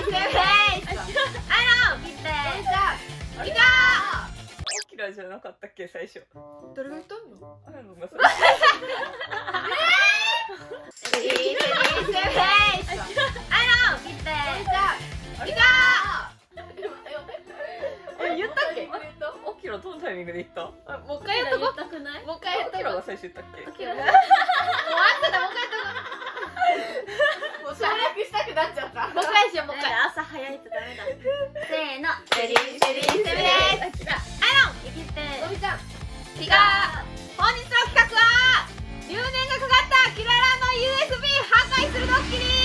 キラじゃなかったっけ最初。 誰が言ったの？ あやのがさ。 言ったっけ？ アキラどのタイミングで言った？ もう一回言っとこう。もう一回言っとこう。 アキラが最初言ったっけ？ もうあんただ、もう一回言っとこう。もう省略したくなっちゃった。もう一回しよう、もう一回。朝早いとダメだ。せーの。シェリーセブです。アイロン、生きて。のびちゃん。ピカー。本日の企画は留年がかかったキララの USB 破壊するドッキリ。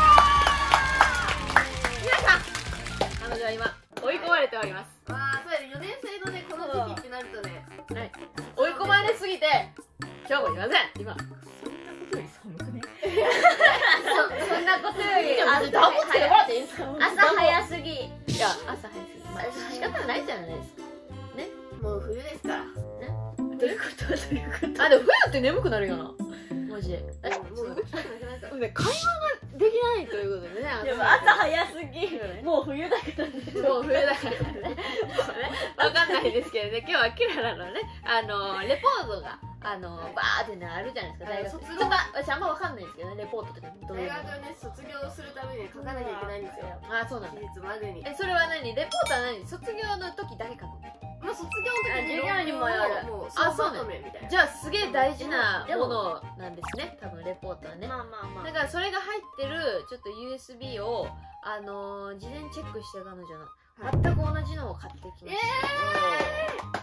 皆さん、彼女は今追い込まれております。 まあ、そうやね、4年生のね、この時期ってなるとね、 追い込まれすぎて今日もいません。今そんなことより寒くね？ そんなことより暖房つけてもらっていいんですか？ 朝早すぎ。 いや、朝早すぎ。まあ仕方ないじゃないですか。 もう冬ですから。 どういうこと？どういうこと？あ、でも冬って眠くなるよな。マジで。 もう動きたくなくなった。 会話ができないということでね。 でも朝早すぎ。もう冬だからね。 もう冬だからね。わかんないですけどね。今日はキララのね、レポートがバーってねあるじゃないですか。大学卒業が私あんまわかんないんですけどね。レポートとかどういうの？ 大学ね、卒業するために書かなきゃいけないんですよ。 あ、そうなんだ。 期日までに。 それは何？レポートは何？卒業の時だけ書くの？ まあ卒業の時に授業にもやる。 もうあ、そうまとめみたいな。 じゃあすげえ大事なものなんですね。多分レポートはね。 まあまあまあ。 だからそれが入ってるちょっと USB を事前チェックして彼女の全く同じのを買ってきました。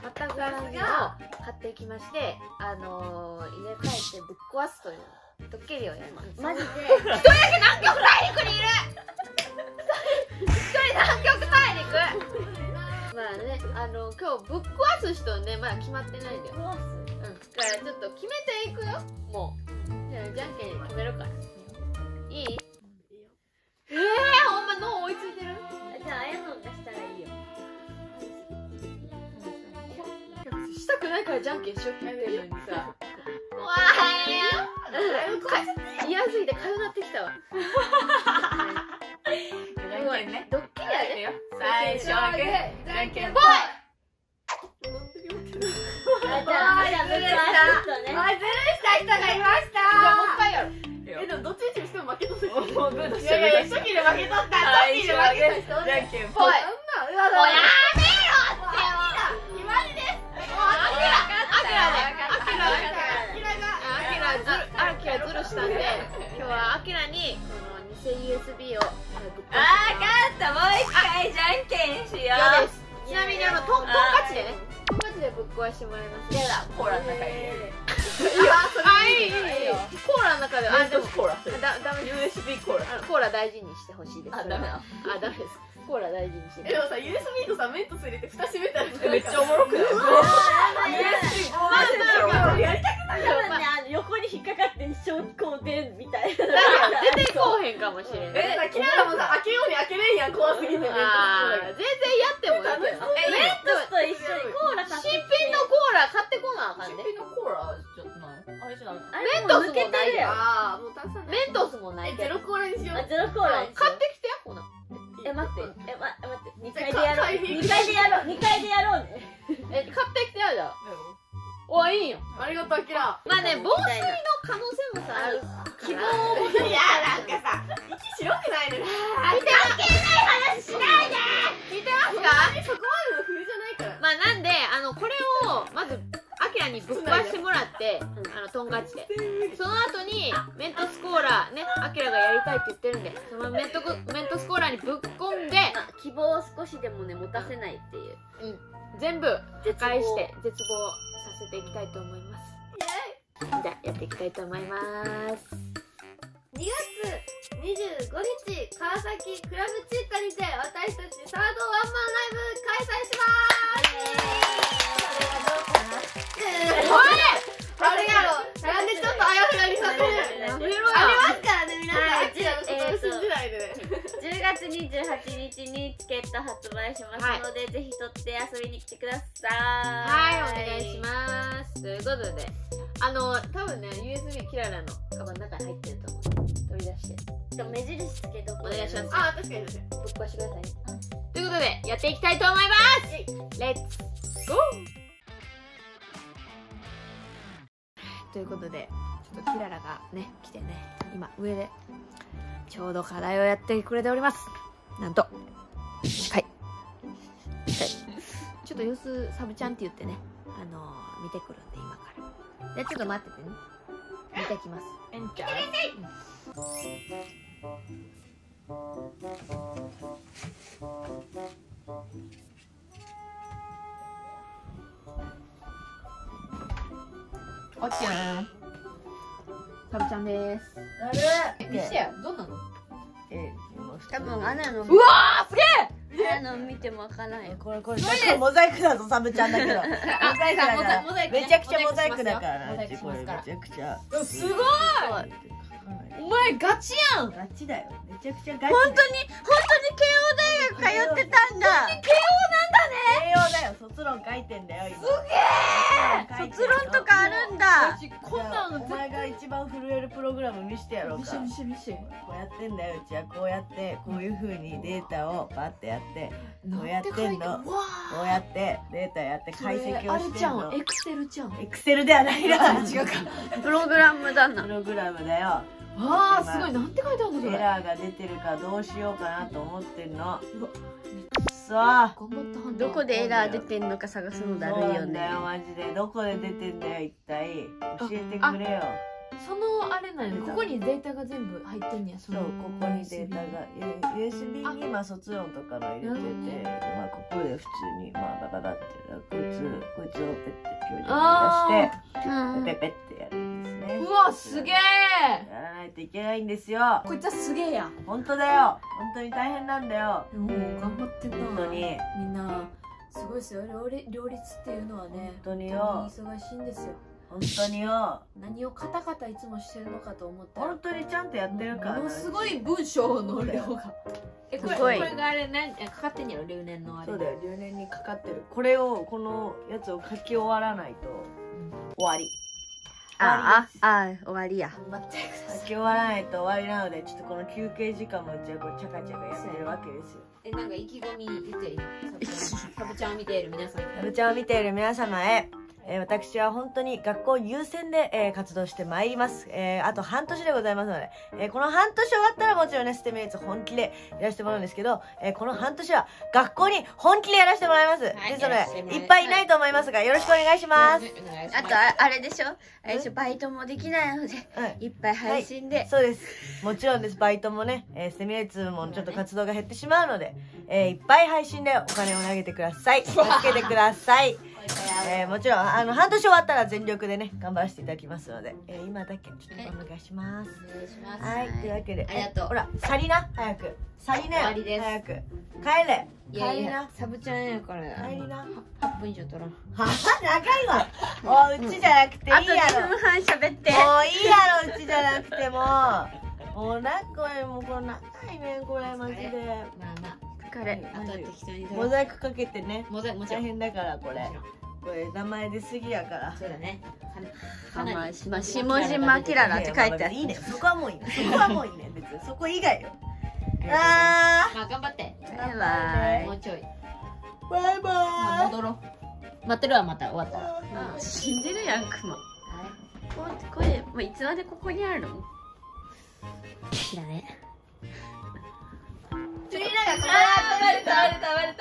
全く同じのを買ってきまして、入れ替えてぶっ壊すというドッキリをやります。 マジで。 一人だけ南極大陸にいる。一人南極大陸。まあね、今日ぶっ壊す人ねまだ決まってないんだよ。だからちょっと決めていくよ。もうじゃあじゃんけん決めるから。いい？ほんま脳追いついてる？ じゃあ、あやのんがしたらいいよ。 したくないからじゃんけんしようって言ってるのにさ。怖い。嫌すぎてかゆなってきたわ。 じゃんけんね。 ドッキリやで。 最初はグー、じゃんけんぽい。 じゃあ、ずるした人がいました。 じゃあもう一回やろう。 でもどっちにしても負けとする。 もうグー出しいやいや、初期で負けとった。初期で負けた人。 じゃんけんぽい。 もうやめろって決まりです。もうアキラずるしたんで、今日はアキラにこの偽 USB をぶっ壊あー、勝った。もう一回じゃんけんしよう。 ちなみにトンカチでね、トンカチでぶっ壊してもらいます。 やだ、コーラの中に入れる。 いい。コーラの中で、 でもコーラする。 ダメです。 USB コーラ。 コーラ大事にしてほしいです。 あ、ダメだ。 ダメです。コーラ大事にして。 でもさ、USB とさ、メントス入れて蓋閉めたらめっちゃおもろくない？ USB やりたくないよ。 多分ね、横に引っかかって一生こうでみたいな。 出てこうへんかもしれない。 キララもさ、開けように開けれんやん、怖すぎて。 全然やってもいいけど。 メントスと一緒にコーラ買ってきて。 新品のコーラ買ってこなあかんね。 新品のコーラじゃない？あれじゃない？ メントスもないで。 あー、もう炭酸メントスもないで。 ゼロコーラにしよう。 ゼロコーラにしよう。 買ってきてや、ほな。 待って2回でやろう。2回でやろう。2回でやろうね。 買ってきてやじゃあ。お、いいよ。 ありがとう、キラ。 まあね、防水の可能性もさ、ある。希望を持つ。 いや、なんかさ、息白くないのに。 見てます。話しないで。聞いてますか？ そこまでの冬じゃないから。 まあなんでこれをまずアキラにぶっ壊してもらって、トンカチで。その後にメントスコーラね、アキラがやりたいって言ってるんで、そのメントスコーラにぶっ込んで、 希望を少しでもね持たせないっていう。 全部破壊して絶望させていきたいと思います。じゃあやっていきたいと思います。 2月25日、川崎クラブチッタにて私たちサードワンマンライブ開催しまーす。あれやろ、なんでちょっとあやふやにさせる。ありますからね、皆さん。アキラのこと信じないでね。 10月28日にチケット発売しますので、ぜひ取って遊びに来てください。 はい、お願いします。ということで、多分ね、USB キララのカバンの中に入ってると思う。取り出して。 目印つけとこお願いします。 あ、 確かに確かに。 ぶっ壊してくださいね。 ということで、やっていきたいと思います。レッツゴー。ということで、ちょっとキララがね、来てね、今上でちょうど課題をやってくれております。なんと、はい。ちょっと様子サブちゃんって言ってね、見てくるんで今から。じゃあちょっと待っててね。見てきます。 えんちゃん。 オッケー。サブちゃんです。見してや、どんなの？ 多分アナのうわー、すげえ。 アナの見てもわからないよ。 これモザイクだぞサブちゃんだけど。モザイクだからモザイクねめちゃくちゃモザイクだからモザイクしますからこれめちゃくちゃすごい。お前ガチやん。 ガチだよ。めちゃくちゃガチ。 本当に慶応大学通ってたんだ。 栄養だよ。卒論書いてんだよ今。 卒論とかあるんだ。 こんなのお前が一番震えるプログラム見してやろうか。 見してこうやってんだよ。うちはこうやってこういう風にデータをバッてやってこうやってんの。こうやってデータやって解析をしてんの。 エクセルじゃん。 エクセルではないな。 違うか。 プログラムだなプ。ログラムだよ。 あー、すごい。なんて書いてあるのそれ。 エラーが出てるかどうしようかなと思ってんの。さあ頑張ったはんだ。 どこでエラー出てんのか探すのだるいよね。 マジでどこで出てんだよ一体教えてくれよ。 そのあれなんやね。ここにデータが全部入ってんねや。 そうここにデータが USB にまあ卒論とかの入れてて、まあここで普通にまあバババってこいつをペッて教授に出してペペペってやるんですね。 うわ、すげえ。 やらないといけないんですよ。 こいつはすげえや。 本当だよ。本当に大変なんだよ。 でも頑張ってんな。 本当にみんなすごいですよ。両立っていうのはね、 本当によ。 本当に忙しいんですよ。 本当によ。 何をカタカタいつもしてるのかと思ったら本当にちゃんとやってるから。 ものすごい文章の量が。こすごいれがあれかかってんやろ、留年のあれ。 そうだよ。留年にかかってる。これをこのやつを書き終わらないと終わり。 終わりや。 待ってくださ書き終わらないと終わりなので、ちょっとこの休憩時間もうちはこうチャカチャカやってるわけですよ。 い。なんか意気込み言っていい？サブちゃんを見ている皆さん。 サブちゃんを見ている皆様へ、私は本当に学校優先で、活動してまいります。あと半年でございますので、この半年終わったらもちろんね、ステミレーツ本気でやらせてもらうんですけど、この半年は学校に本気でやらせてもらいます。ですので、いっぱいいないと思いますが、よろしくお願いします。 あとあれでしょ、バイトもできないので、いっぱい配信で。 そうです。もちろんです。バイトもね、ステミレーツもちょっと活動が減ってしまうので、いっぱい配信でお金を投げてください。助けてください。もちろん半年終わったら全力でね頑張らせていただきますので、今だけちょっとお願いします。 お願いします。 はい、というわけで、 ありがとう。 ほら去りな、早く去りなよ。 終わりです。 早く帰れ。 いやいや帰りな、 サブちゃんやから帰りな。 8分以上取らん。 は長いわ。うちじゃなくていいやあと2 ろ。 分半喋って。 もういいやろ、うちじゃなくても。もうなんこれもうこの長いねこれマジで。 まあまあ。 疲れ。 あとは適当に取ろう。 モザイクかけてね。 もちろ大ん。 変だからこれ。これ名前出過ぎやから。 そうだね。 まあ下島キララって書いてある。 いいね。そこはもういいね。そこはもういいね。別にそこ以外よ。 まあ頑張って。 バイバイ。 もうちょい。 バイバイ。 戻ろう。待ってるわ、また終わったら。 死んでるやんクマ。これもういつまでここにあるの？ 好きだね。 釣りながら割れた割れた割れた。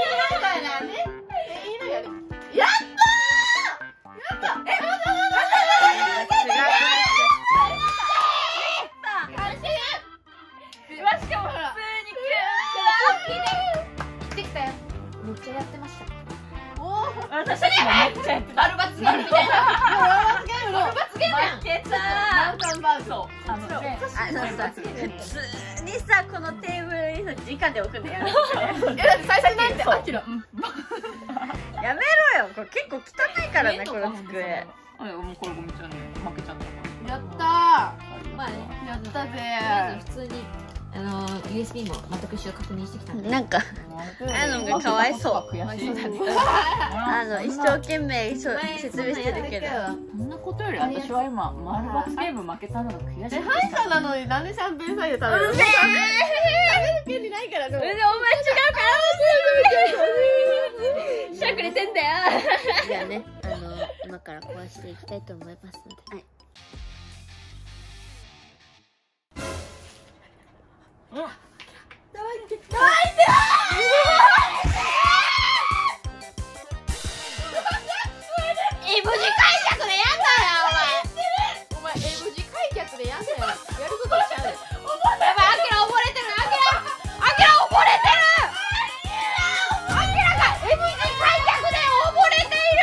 めっちゃやってました。 私にめっちゃやってた。 丸罰ゲームみたいな。丸罰ゲームやん。 負けた。そう。 普通にさこのテーブルにさ直で置くんだよ。 だって最初なんてアキラ。 やめろよ。これ結構汚いからねこの机。 もうこれゴミちゃんに負けちゃった。 やったー。まあね。 やったぜ。 普通に USB も全く一緒確認してきたんで、 なんかあのがかわいそう。 悔しい。 一生懸命説明してるけど、 そんなことより私は今マルバツゲーム負けたのが悔しい。 歯医者なのになんでシャンペーンサイダー食べるの？食べる権利ないから。でもお前違うからしゃくれてんだよ。じゃあね、今から壊していきたいと思いますので、はい。無事開脚でやんだよお前。無事開脚でやんだよ。やることしちゃうよ。やばい、アキラ溺れてる。アキラ溺れてる。アキラが M 字開脚で溺れている。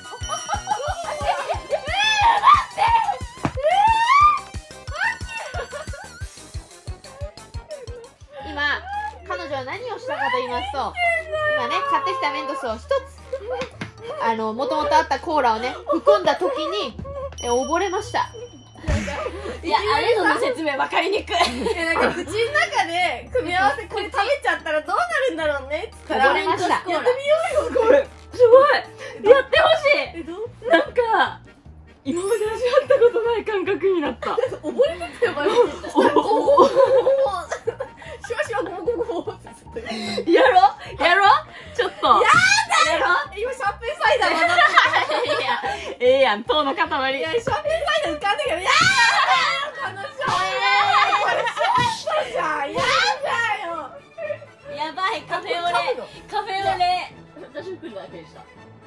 今彼女は何をしたかと言いますと、今ね買ってきたメントスを一つもともとあったコーラをね含んだ時に溺れました。いや、あれの説明分かりにくい。 なんか口の中で組み合わせこれ食べちゃったらどうなるんだろうねっつったら溺れました。 やってみようよ。 これすごい。やってほしい。なんか今まで味わったことない感覚になった。 溺れてたよマジで。シュワシュワゴボゴボってやろちょっと。やろ今シャンペーンサイダーはなってええやん、糖の塊。 いやシャンペーンサイダー浮かんだけど、やだこのシャンペーンじゃん、やだよ。 やばい、カフェオレ。 私来るだけでした。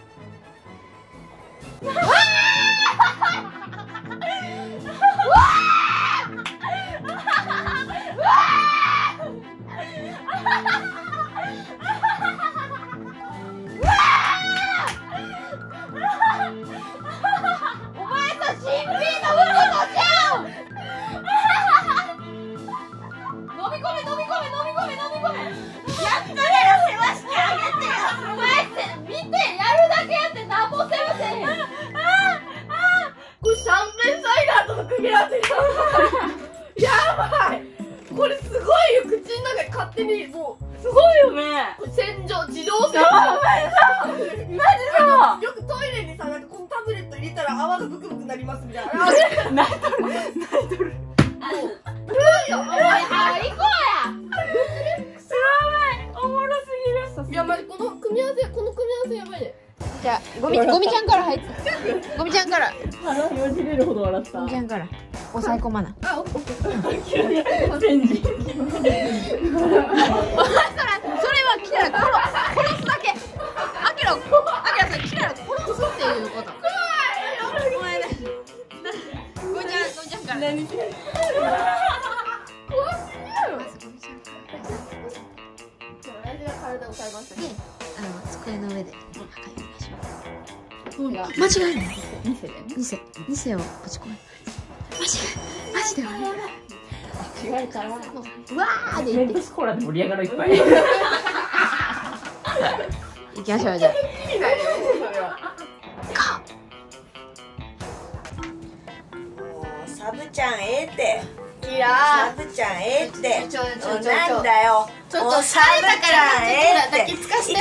お前と新品のものじゃん。飲み込め。やったら世話してあげてよ。お前って見て、やるだけやってなんも世話せえへん。 これシャンペーンサイダーとの組み合わせやばい。これすごいよ、口の中で勝手にもうすごいよね。 自動洗浄。よくトイレにさ、なんかこのタブレット入れたら泡がブクブクなりますみたいな。 泣いとる。 おもろすぎる。 いや、まじこの組み合わせやばいね。 じゃあ、ゴミちゃんから入って。ゴミちゃんから。 腹よじれるほど笑った。 ゴミちゃんから。抑え込まな。 あ、オッケー。 チェンジ。 それは来たら殺すだけ。アキラさん来たら殺すっていうこと。お前ね。ゴミちゃんから。 何してんの？怖すぎるよ。大事な体を変えましたね。 机の上で破壊お願いします。 間違いない。2世をぶち込め。マジで悪い。 違うから。 うわーでメントスコーラで盛り上がるいっぱい。 行きましょうじゃあ。 サブちゃんって。 キラサブちゃんって。 ちょなんだよ。 ちょっと疲れたから抱きつかせて。 痛い。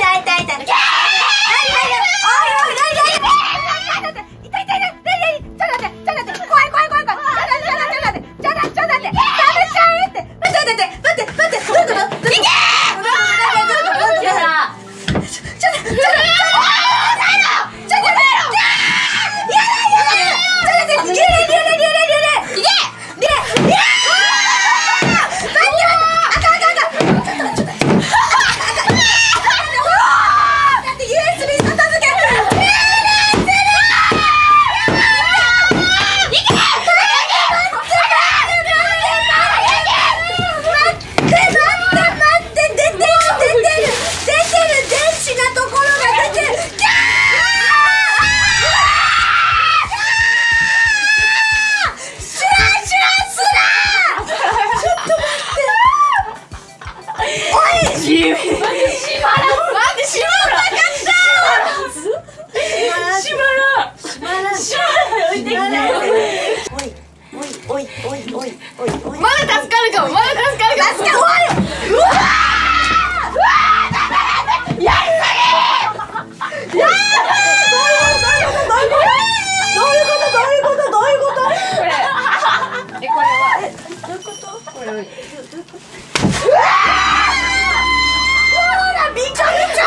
まだ助かるかも。 助け終わる。うわーやりすぎ。どういうことこれはびちゃびちゃ。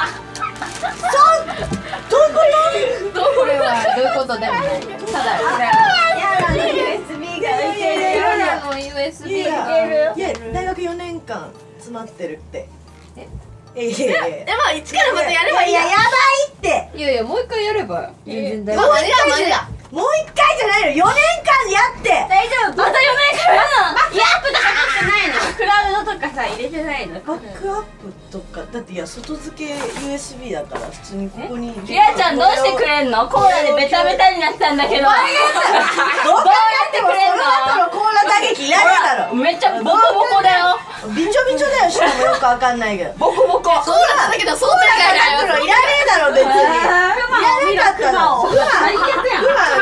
どういうことこれはどういうことでもない。ただこれは ？USB がいける。 USB いや大学4年間詰まってるって。 えでも一からまたやればいいや。 やばいって。 いやいやもう一回やれば全然大丈もう一回じゃないの。4年間やって大丈夫。また4年間やな。 いやアップとか持ってないの。 クラウドとかさ入れてないの。 バックアップとかだっていや外付け USB だから普通にここにリアちゃんどうしてくれんの？コーラでベタベタになったんだけど。 どうやってくれんの？コーラ打撃いらねえだろ。 めっちゃボコボコだよ。 びちょびちょだよ。しかもよくわかんないけどボコボコ。 そうなんだけどそうだいらねえだろ別に。いらなかったの。 最悪やん。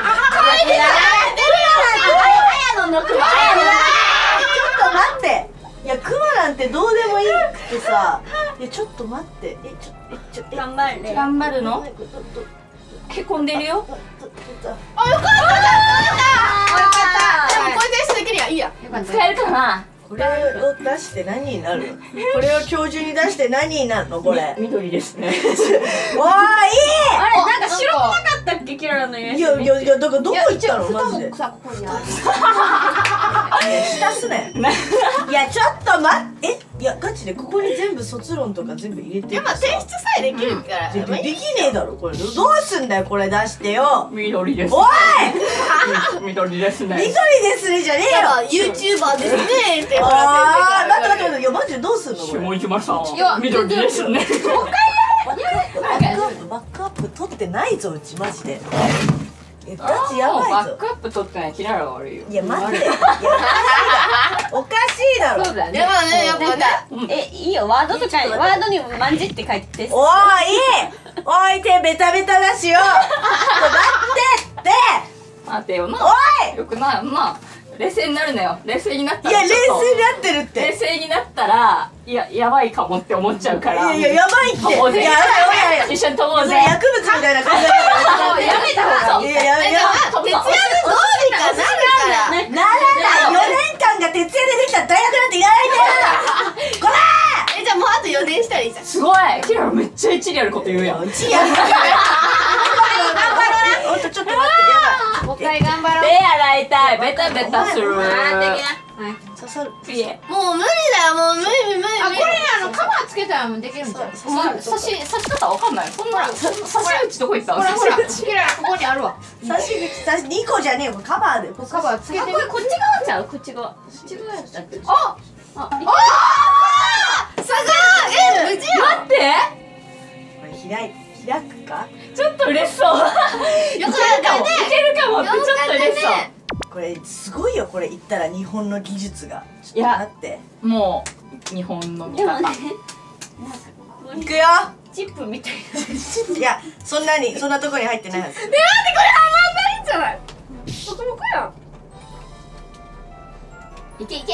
ちょっと待って。いやクマなんてどうでもいいくてさ。いやちょっと待って。 頑張れ。 頑張るの？へこんでるよ。 でもこれでできるやいいや。 使えるかな？ これを出して何になるの？これを今日中に出して何になるのこれ？ 緑ですね。 わーいい。 あれなんか白くなかったっけキララの USB。 いやだからどこ行ったのマジで。 さここにある。 浸すね。いやちょっと待って。いやガチでここに全部卒論とか全部入れて。 まあ提出さえできるから。 できねえだろこれ。どうすんだよこれ出してよ。 緑です。 おい。 緑ですね。 緑ですねじゃねえよ。 YouTuber ですねって。 ああ待っていやマジでどうすんのこれ。 下島さん。 いや緑ですね。 バックアップ取ってないぞうちマジで。ガチやばいぞ。 バックアップ取ってないキララが悪いよ。 いや待って。いやおかしいだろ。 そうだね。 やばいねやっぱね。 いいよワードとかワードにまんじって書いて。 おいおい手ベタベタだしよ。待ってって。 待てよな。 おいよくないよな。冷静になるなよ。冷静になったいや冷らちょっと静になってるって。 冷静になったらやばいかもって思っちゃうから。 いややばいって。 飛ぼうぜ。 いや一緒に飛ぼうぜ。 薬物みたいな感じだからやめた方がいい。 いや徹夜でどうにかなるから。 ならない。4年間が徹夜でできた大学なんていらないんだよ。こらじゃあもうあと4年したらいいじゃん。 すごい。キララめっちゃ一理あること言うやん。 うちやる。頑張ろう。ちょっと待ってやばい。 もう一回頑張ろう。 手洗いたい。ベタベタする。 刺さる。 いえ。 もう無理だよもう無理。あこれカバーつけたらもうできるんじゃん。 刺し方わかんない。そんな刺し口どこ行ったの？ ほらキララここにあるわ。 刺し口2個じゃねえよカバーで。 カバーつけてみ。 こっち側ちゃう？こっち側。こっち側やったっけ？ あすごい無事よ。 待って。 これ開くか？ ちょっと嬉しそう。 よくやったね。 いけるかもってちょっと嬉しそう。 これすごいよこれ言ったら日本の技術が。 いや待って。 もう日本の味方。 いくよ。 チップみたいいやそんなとこに入ってないはず。 待ってこれはまんないんじゃない。ボコボコやん。 いけいけ。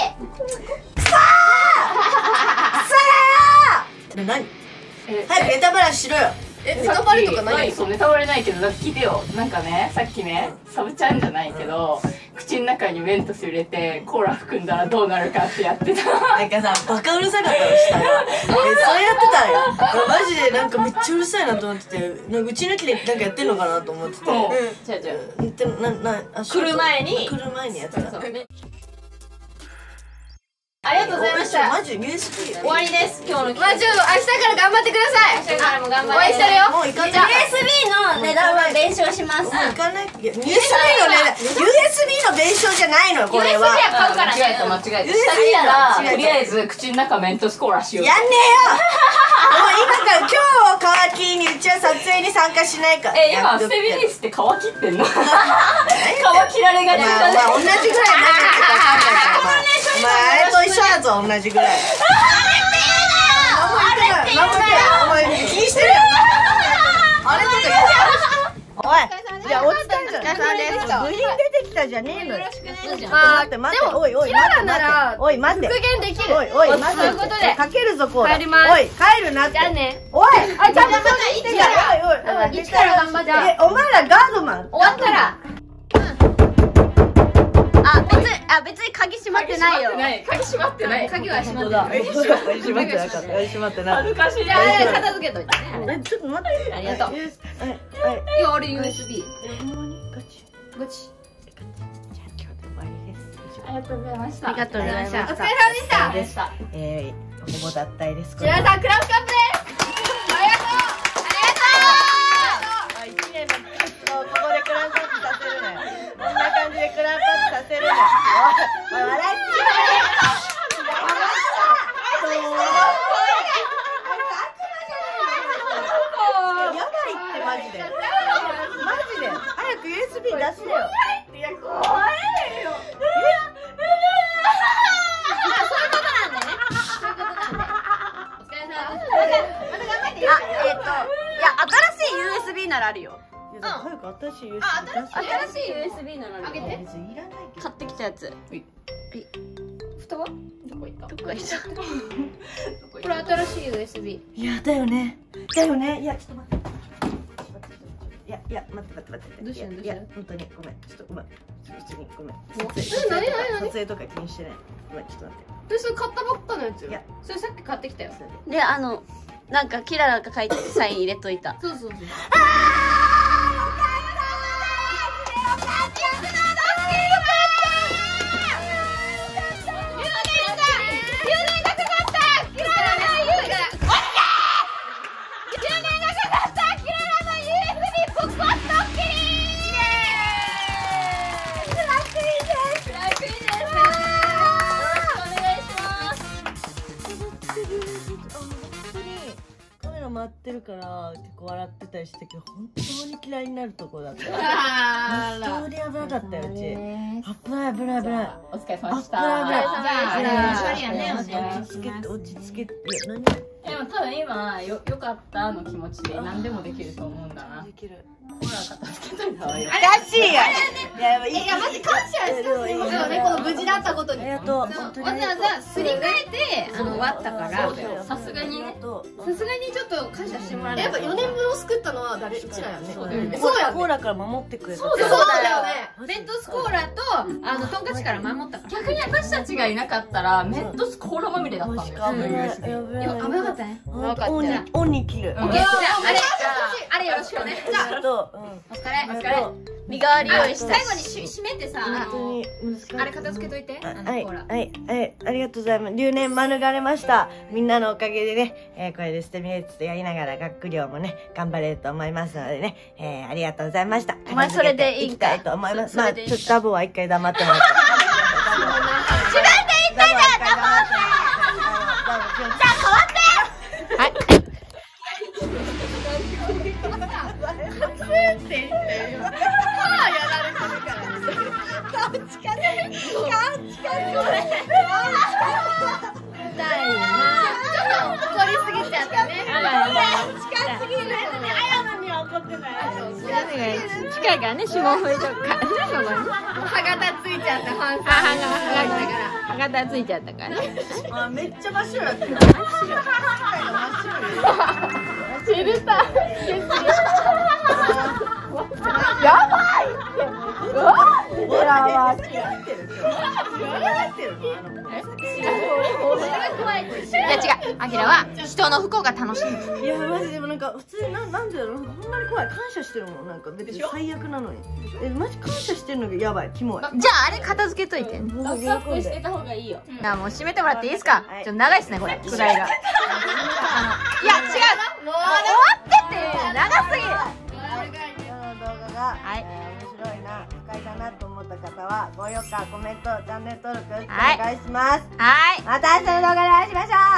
何？早くネタバラシしろよ。 ネタバレとかないそうネタバレないけどだって聞いてよ。なんかねさっきねサブちゃんじゃないけど口の中にメントス入れてコーラ含んだらどうなるかってやってた。 なんかさバカうるさかったの下が。それやってたんよ。マジでなんかめっちゃうるさいなと思ってて、なんかうち抜きでなんかやってんのかなと思ってて。 違う違う。 で来る前にやってた。 ありがとうございました。 マジ USB 終わりです。今日のまあちょっと明日から頑張ってください。 明日からも頑張応援してるよ。 もう行かない。 USB の値段は弁償します。 行かない。USB の弁償じゃないのこれは。 USB は買うからね。 間違えた。 違う下来たら違うとりあえず口の中メントスコーラしよう。 やんねえよ。もう今から今日を皮切りにうちは撮影に参加しないから。 今ステビリスって皮切ってんの？皮切られがちだね。 同じぐらいになってるか分かんないから。お前あれと一緒だぞ同じぐらい。お前気にしてるよ。あれとか言う。おい。じゃあ落ちたんじゃん。部品出てきたじゃねえのよ。 よろしくね。 待って待って、おいおい、 キララならおい待って、 復元できる。 おいおい待って、 そういうことでかけるぞコーラ。 帰りますおい帰るなって。 じゃあね。 おい、 あ、じゃあまた1から。 おいおい、 1から頑張って。 お前らガードマン。 終わったら。 別に鍵閉まってないよ。 鍵閉まってない。 鍵は閉まってる。 閉まってなかった。閉まってなかっ恥ずかしい。 じゃあ片付けといてね。 た。ちょっと待って。 ありがとう。 はいいや、俺 USB。 ほんまにガチ。 ゴチ。 じゃあ今日で終わりです。 ありがとうございました。 ありがとうございましたお疲れ様でした。 ほぼ脱退です。 キララさん、クラブカップです。ありがとう。 1年の季節をここでクランクアップさせるなよ。こんな感じでクランクアップさせるなよ。おい、笑いすぎだよ。やばいってマジで。マジで。早く USB 出してよ。 いや、怖いよ。 いや、新しい USB ならあるよ。 いや、早く新しい USB 出して。 新しい USB なのあげて。 別にいらないけど。 買ってきたやつ。 蓋はどこ行った？ どっか行った。 これ新しい USB。 いや、だよね。だよね。いや、ちょっと待って。いや、待って。 どうしたのいや、本当にごめん。ちょっとごめん。普通にごめん。 何撮影とか気にしてない。ごめん、ちょっと待って。 それ買ったばっかのやつよ。 いやそれさっき買ってきたよ。 で、なんかキララが書いてサイン入れといた。 そうそうそう。 回ってるから結構笑ってたりしたけど、本当に嫌いになるとこだった。 あ本当に危なかったよ、うち。危ない。 お疲れ様でした。 危ない。 じゃあ落ち着けて。何？ でも多分今よかったの気持ちで何でもできると思うんだな。 できる。 ほら片付けといたわよ。 おかしいよ。いやマジ感謝してますね。 この無事だったことに。 ありがとう。 わざわざすり替えて終わったから。 さすがにね。 さすがにちょっと感謝してもらわないと。 やっぱ4年分を救ったのは誰？うちらやね。 そうだよね。 そうやね。 コーラから守ってくれた。 そうだよね。 メントスコーラとトンカチから守ったから。 逆に私たちがいなかったらメットスコーラまみれだったんだよ。 危ない。 危なかったね。 オンに切る。 じゃああれよろしくね。じゃあお疲れ。 身代わり用意した。 最後に締めてさ、あれ片付けといて。コーラ。 はい、ありがとうございます。留年免れました。みんなのおかげでね、これでステミレッツとやりながら学業もね、頑張れると思いますのでね、ありがとうございました。 お前それでいいんかいいきたいと思います。まあ、ちょっとダボは一回黙ってもらって。 自分で言ったじゃん、黙って。じゃあ変わって。はい。近いからね、指紋拭いとくからね、 歯型ついちゃった、歯がついちゃったからね。 あ、めっちゃ真っ白だったよ。 シェルター。やばいって。うわー。 いや違う、アキラは人の不幸が楽しい。 いやマジでもなんか普通になんでだろう、ほんまに怖い。感謝してるもん、なんか別に最悪なのに。マジ感謝してるのがやばい、キモい。 じゃああれ片付けといて。 バックアップしてた方がいいよ。 じゃあもう閉めてもらっていいですか。ちょっと長いですねこれ、くだりが。いや違う、もう終わってって長すぎる。 動画が、面白いな、不快だなと思った方は高評価、コメント、チャンネル登録お願いします。 はい。 また明日の動画でお会いしましょう。